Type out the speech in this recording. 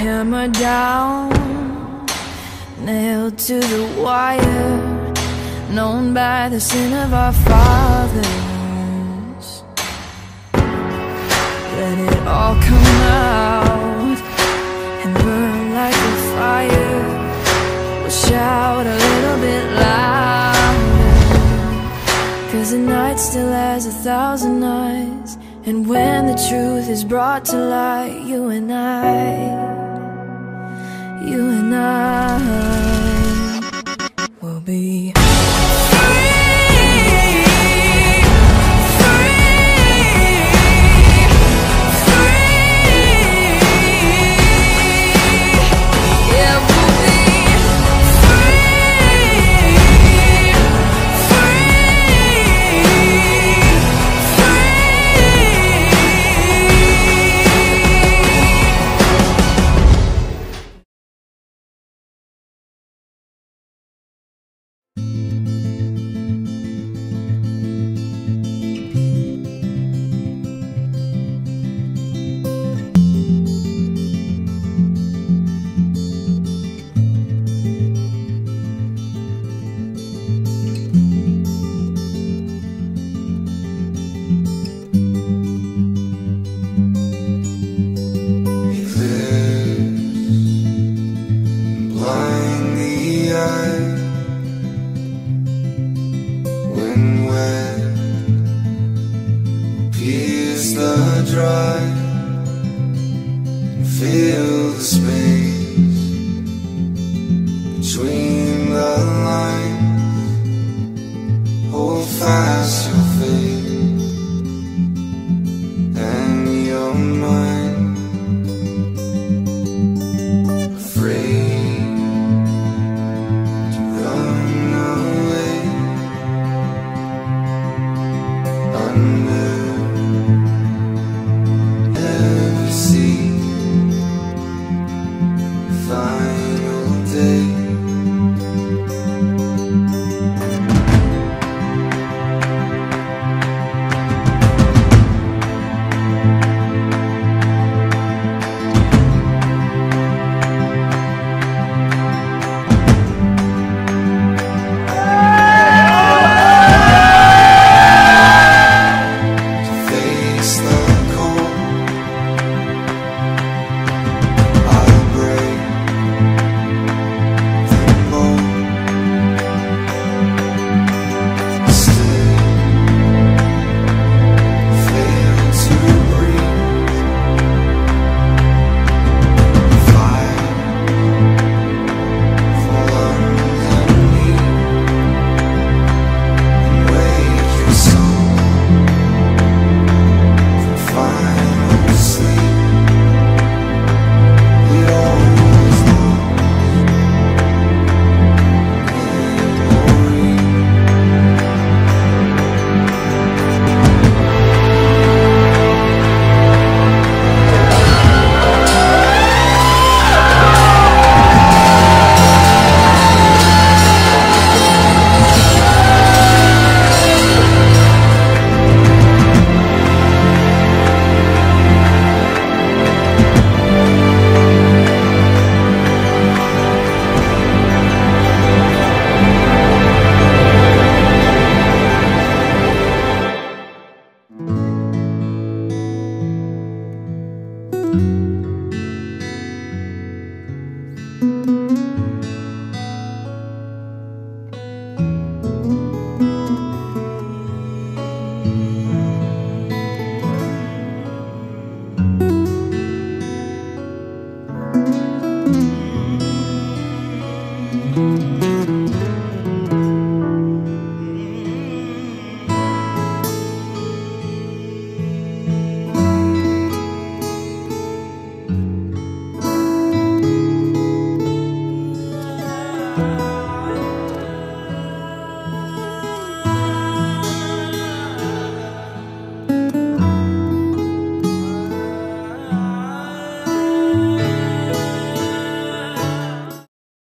hammered down, nailed to the wire, known by the sin of our fathers. Let it all come out and burn like a fire. We'll shout a little bit louder, 'cause the night still has 1,000 eyes. And when the truth is brought to light, you and I will be dry and fill the space.